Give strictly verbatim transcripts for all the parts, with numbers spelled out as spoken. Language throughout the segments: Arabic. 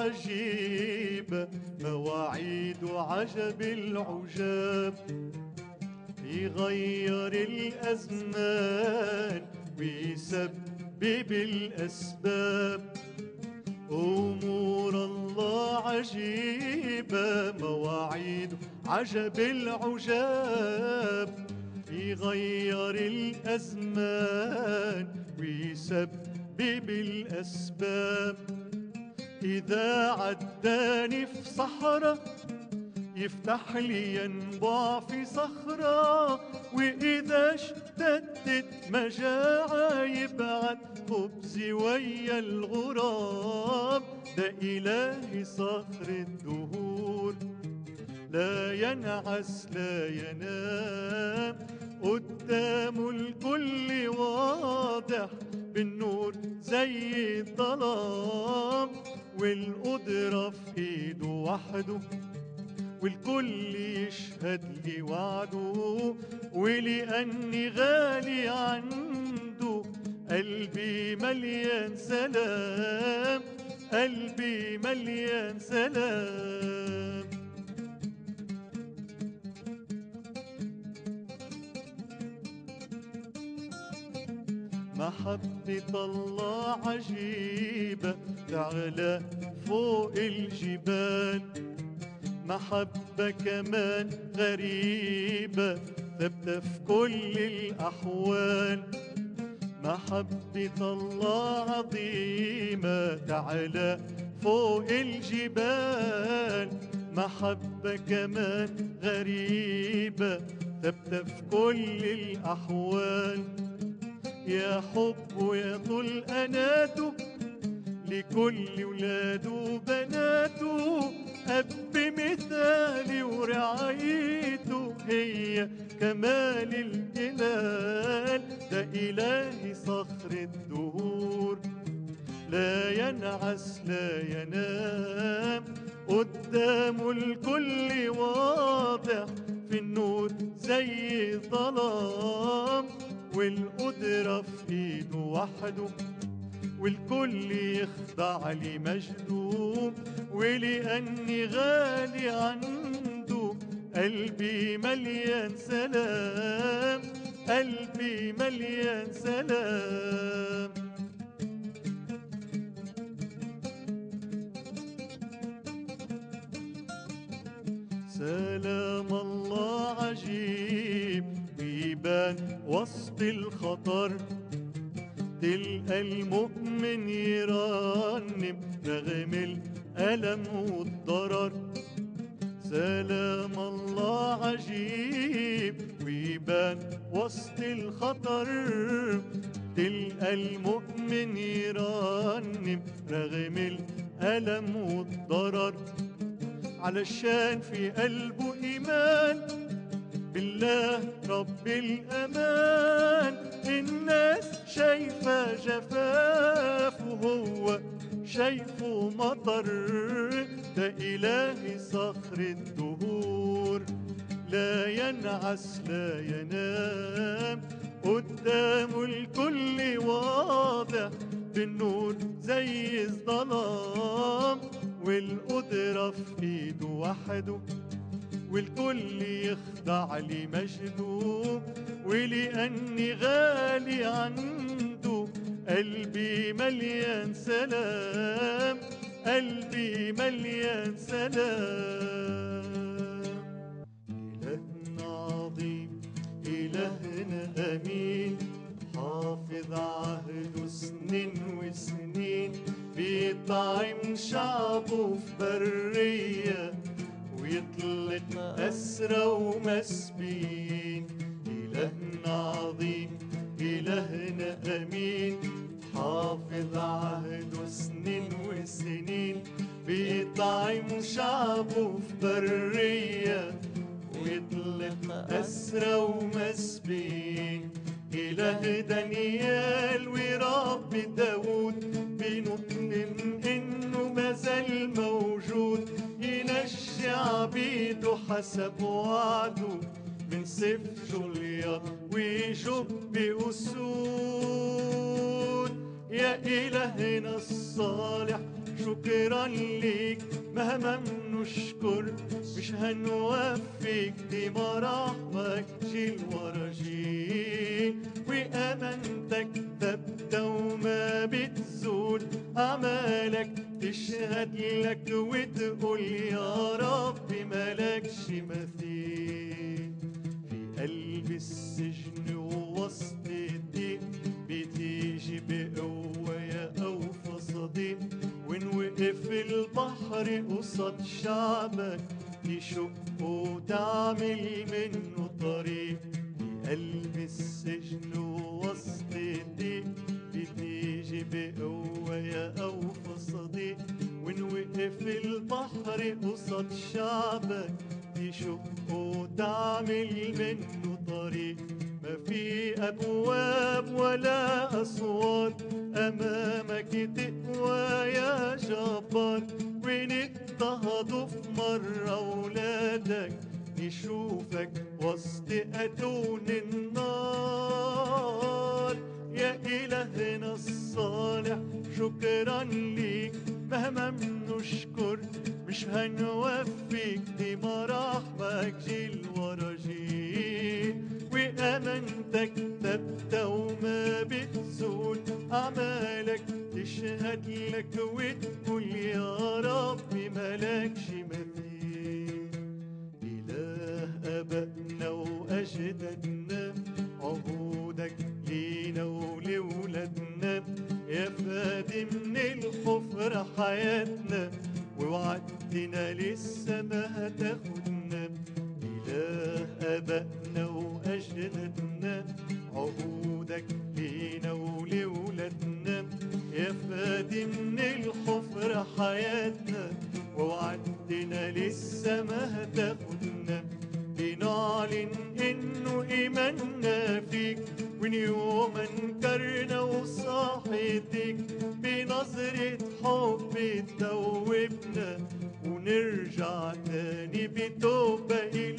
عجيبة، مواعيد عجب العجاب، يغير الأزمان ويسبب الأسباب. أمور الله عجيبة، مواعيد عجب العجاب، يغير الأزمان ويسبب الأسباب. إذا عداني في صحراء يفتح لي ينبع في صخرة، وإذا اشتدت مجاعة يبعت خبزي ويا الغراب. ده إلهي صخر الدهور، لا ينعس لا ينام، قدامه الكل واضح بالنور زي الظلام. والقدرة في ايده وحده، والكل يشهد لي وعده، ولأني غالي عنده قلبي مليان سلام، قلبي مليان سلام. محبة الله عجيبة تعلى فوق الجبال، محبة كمان غريبة ثابتة في كل الأحوال. محبة الله عظيمة تعلى فوق الجبال، محبة كمان غريبة ثابتة في كل الأحوال. يا حب ويا طول أناته لكل ولاده وبناته، أب مثالي ورعايته هي كمال الجلال. ده إلهي صخر الدهور، لا ينعس لا ينام، قدامه الكل واضح في النور زي الظلام. والقدرة في ايده وحده، والكل يخضع لمجده، ولأني غالي عنده قلبي مليان سلام، قلبي مليان سلام. سلام الله عجيب بيبان وسط الخطر، تلقى المؤمن يرنم رغم الألم والضرر. سلام الله عجيب ويبان وسط الخطر، تلقى المؤمن يرنم رغم الألم والضرر. علشان في قلبه إيمان بالله رب الأمان، الناس شايفة جفاف وهو شايفه مطر. ده إلهي صخر الدهور، لا ينعس لا ينام، قدامه الكل واضح بالنور زي الظلام. والقدرة في ايده وحده، والكل يخضع لمجده، ولأني غالي عنده قلبي مليان سلام، قلبي مليان سلام. إلهنا عظيم إلهنا أمين، حافظ عهده سنين وسنين، بيطعم شعبه في برية ويطلق أسرى ومسبين. إلهنا عظيم إلهنا أمين، حافظ عهده سنين وسنين، بيطعم شعبه في برية ويطلق أسرى ومسبين. إله دانيال ورب داود بنطلب إنه مازال موجود، ينجي عبيده حسب وعده من سيف جولياط ويجب أسود. يا إلهنا الصالح شكرا ليك مهما بنشكر مش هنوفيك دي مراحمك جيل ورا جيل وأمانتك ثابتة وما بتزول أعمالك تشهد لك وتقول يا رب ملكش مثيل في قلب السجن ووسط الضيق بتيجي بقوة يا أوفى صديق وإن وقف البحر قصاد شعبك تشق وتعمل منه طريق في قلب السجن ووسط الضيق بتيجي بقوة يا أوفى صديق وإن وقف البحر قصاد شعبك تشق وتعمل منه طريق ما في أبواب ولا أسوار أمامك تقوى يا جبار وإن اضطهدوا في مرة أولادك نشوفك وسط أتون النار يا إلهنا الصالح شكرا ليك مهما بنشكر مش هنوفيك دي مراحمك جيل ورا جيل وأمانتك ثابتة وما بتزول أعمالك تشهد لك وتقول يا رب ملكش مثيل إله آبائنا وأجدادنا عهودك لينا ولولادنا يا فادي من الحفرة حياتنا ووعدتنا لسه ما هتاخدنا إله آبائنا وأجدادنا عهودك لينا ولولادنا يا فادي من الحفرة حياتنا ووعدتنا لسه ما هتاخدنا بنعلن إنه إيماننا فيك وإن يوم انكرنا وصاحتك بنظرة حب تدوبنا ونرجع تاني بتوبة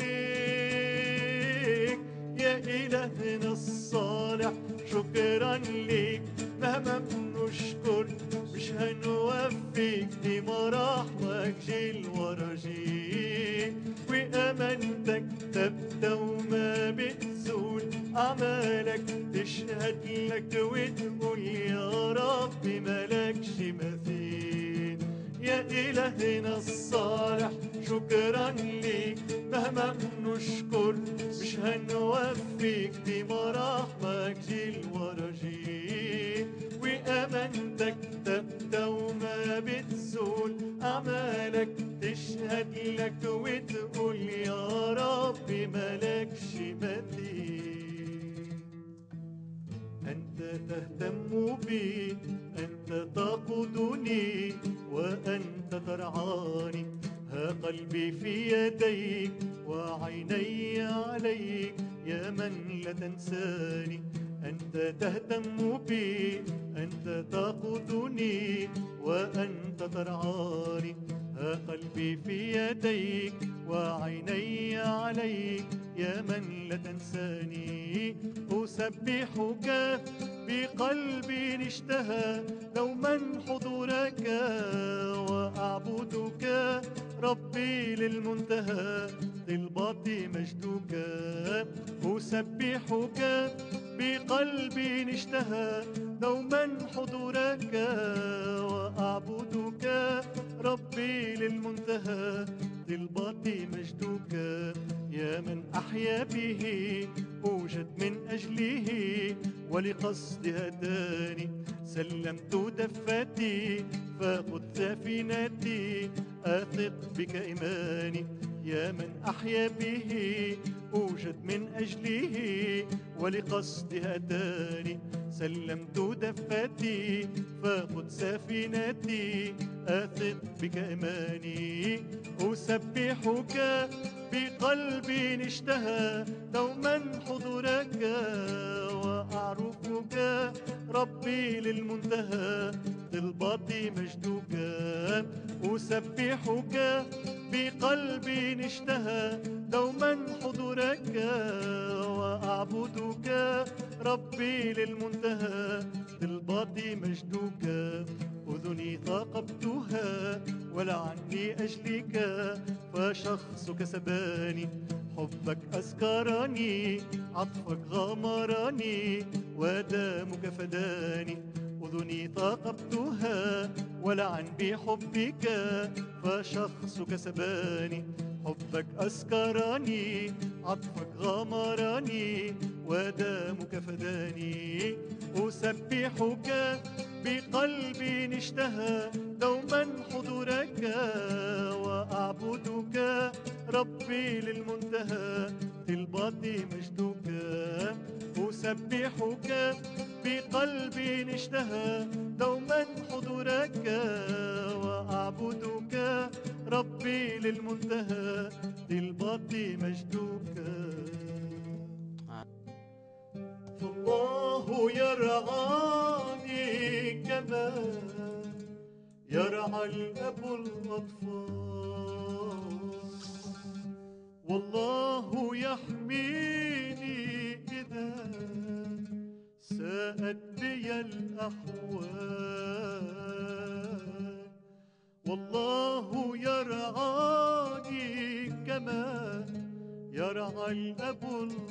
إليك يا إلهنا الصالح شكرا ليك مهما بنشكر مش هنوفيك دي مراحمك جيل ورا جيل وأمانتك ثابتة وما بتزول أعمالك تشهد لك وتقول يا رب ملكش مثيل يا إلهنا الصالح شكرا ليك مهما بنشكر مش هنوفيك دي مراحمك جيل ورا جيل وأمانتك ثابتة وما بتزول أعمالك تشهد لك وتقول يا رب ملكش مثيل أنت تهتم بي أنت تقودني وأنت ترعاني ها قلبي في يديك وعيني عليك يا من لا تنساني أنت تهتم بي أنت تقودني وأنت ترعاني ها قلبي في يديك وعيني عليك يا من لا تنساني أسبحك بقلبي اشتهى دوما حضورك وأعبدك ربي للمنتهى طلباتي مجدك أسبحك بقلبي اشتهى دوما حضورك وأعبدك ربي للمنتهى طلباتي مجدك يا من أحيا به أوجد من أجله ولقصد هداني سلمت دفتي فخذ سفينتي أثق بك إيماني يا من أحيا به أوجد من أجله ولقصد هداني سلمت دفتي فخذ سفينتي أثق بك إيماني أسبحك بقلبي اشتهى دوما حضورك وأعرفك ربي للمنتهى طلباتي مجدك أسبحك بقلبي اشتهى دوما حضورك وأعبدك ربي للمنتهى طلباتي مجدك أذني ثاقبتها فشخصك سباني، حبك أسكرني، عطفك غمرني، ودمك فداني. أذني ثاقبتها ولعن بحبك، فشخصك سباني، حبك أسكرني، عطفك غمرني، ودمك فداني. أسبحك بقلبي اشتهى دوما حضورك، وأعبدك ربي للمنتهى، طلباتي مجدك. أسبحك بقلبي اشتهى دوما حضورك، وأعبدك ربي للمنتهى، طلباتي مجدك. فالله يرعاني كما يرعى الأب الأطفال، والله يحميني إذا ساءت بي الأحوال. والله يرعاني كما يرعى الأب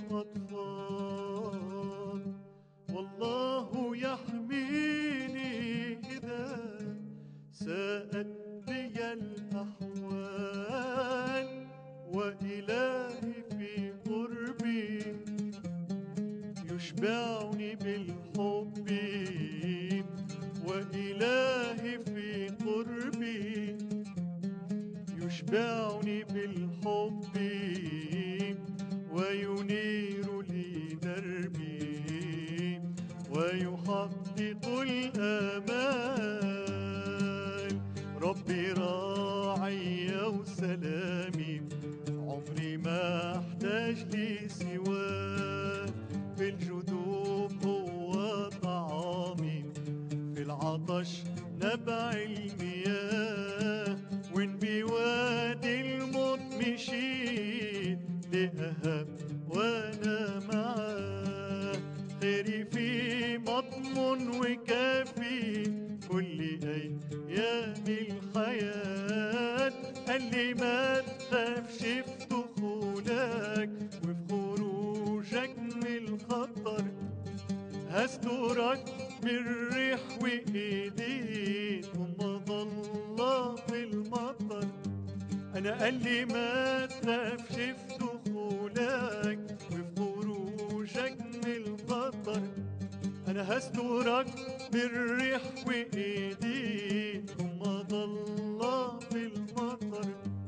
الأطفال، والله يحميني إذا ساءت بي الأحوال. وإلهي في قربي يشبعني بالحب، وإلهي في قربي يشبعني بالحب، وينير لي دربي ويحقق الآمال. ربي راعي وسلامي، عمري ما احتاج لي سواه، في الجدوب هو طعامي، في العطش نبع المياه. وإن بوادي الموت مشيت لأهب وأنا معاه، خيري في مضمون وكافي كل أيام الحياة. قال لي ما تخافش في دخولك وفي خروجك من الخطر، هسترك بالريح وإيديك ومظلة في المطر. أنا قال لي ما تخافش في دخولك وفي خروجك من الخطر، أنا هسترك بالريح وإيديك ومظلة في المطر.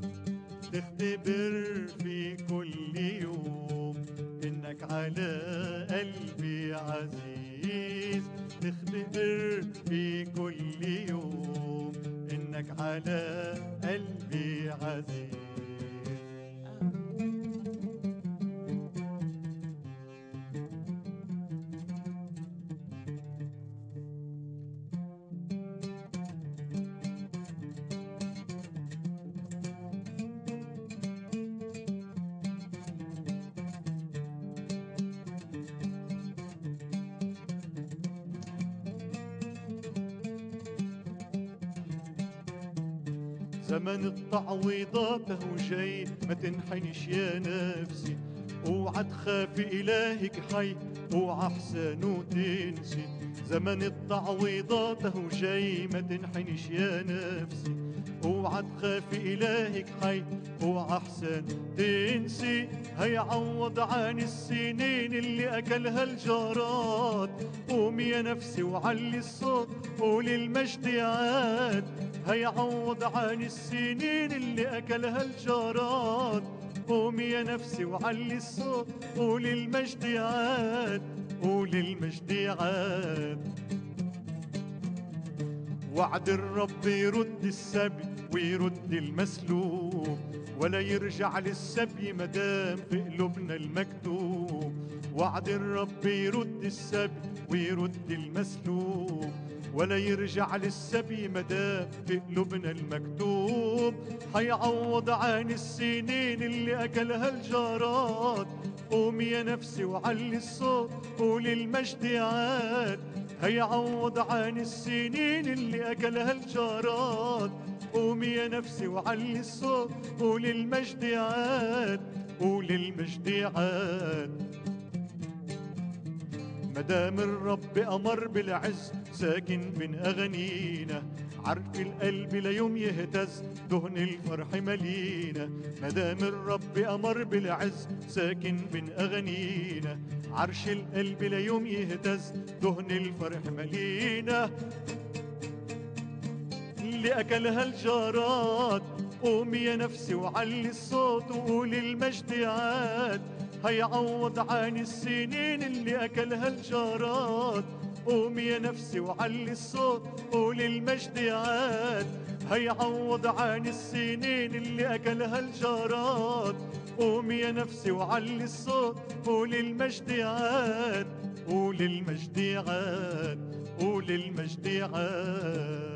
تختبر في كل يوم إنك على قلبي عزيز، تختبر في كل يوم إنك على قلبي عزيز. زمن التعويضات هو جاي، ما تنحنش يا نفسي، اوعى تخافي إلهك حي، اوعى احسانه تنسي. زمن التعويضات هو جاي، ما تنحنش يا نفسي، اوعى تخافي إلهك حي، اوعى احسان تنسي. هيعوض عن السنين اللي اكلها الجراد. قومي يا نفسي وعلي الصوت، قولي المجد عاد. هيعوض عن السنين اللي اكلها الجراد. قومي يا نفسي وعلي الصوت، قولي المجد عاد، قولي المجد عاد. وعد الرب يرد السبي ويرد المسلوب، ولا يرجع للسبي مدام في قلوبنا المكتوب. وعد الرب يرد السبي ويرد المسلوب، ولا يرجع للسبي مدام في قلوبنا المكتوب. هيعوض عن السنين اللي أكلها الجراد. قومي يا نفسي وعلي الصوت، قولي المجد عاد. هيعوض عن السنين اللي أكلها الجراد. قومي يا نفسي وعلي الصوت، قول المجد عاد، قول المجد عاد. مدام الرب أمر بالعز ساكن من أغانينا، عرف القلب ليوم يهتز دهن الفرح ملينا. مدام الرب أمر بالعز ساكن من أغانينا، عرش القلب ليوم يهتز دهن الفرح ملينا. اللي أكلها الجراد قومي يا نفسي وعلي الصوت وقول المجد عاد، هيعوض عن السنين اللي أكلها الجراد. قومي يا نفسي وعلي الصوت قول المجد عاد، هيعوض عن السنين اللي أكلها الجراد. قومي يا نفسي وعلي الصوت قول المجد عاد، قول المجد عاد، قول المجد عاد.